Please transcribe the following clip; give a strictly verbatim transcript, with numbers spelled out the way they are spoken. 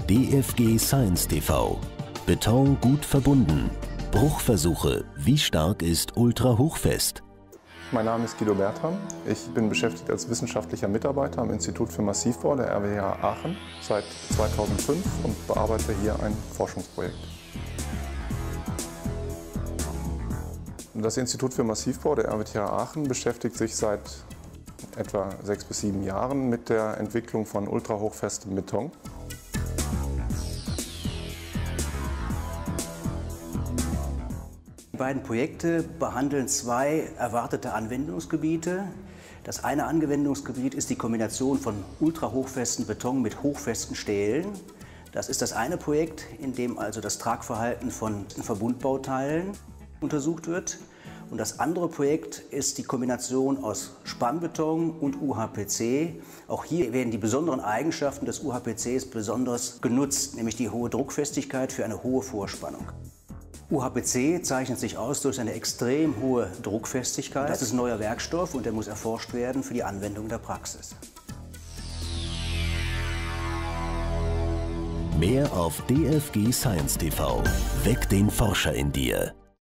D F G Science T V. Beton gut verbunden. Bruchversuche. Wie stark ist Ultrahochfest? Mein Name ist Guido Bertram. Ich bin beschäftigt als wissenschaftlicher Mitarbeiter am Institut für Massivbau der R W T H Aachen seit zweitausendfünf und bearbeite hier ein Forschungsprojekt. Das Institut für Massivbau der R W T H Aachen beschäftigt sich seit etwa sechs bis sieben Jahren mit der Entwicklung von ultrahochfestem Beton. Die beiden Projekte behandeln zwei erwartete Anwendungsgebiete. Das eine Anwendungsgebiet ist die Kombination von ultrahochfestem Beton mit hochfesten Stählen. Das ist das eine Projekt, in dem also das Tragverhalten von Verbundbauteilen untersucht wird. Und das andere Projekt ist die Kombination aus Spannbeton und U H P C. Auch hier werden die besonderen Eigenschaften des U H P Cs besonders genutzt, nämlich die hohe Druckfestigkeit für eine hohe Vorspannung. U H P C zeichnet sich aus durch eine extrem hohe Druckfestigkeit. Das ist ein neuer Werkstoff und der muss erforscht werden für die Anwendung in der Praxis. Mehr auf D F G Science T V. Weck den Forscher in dir.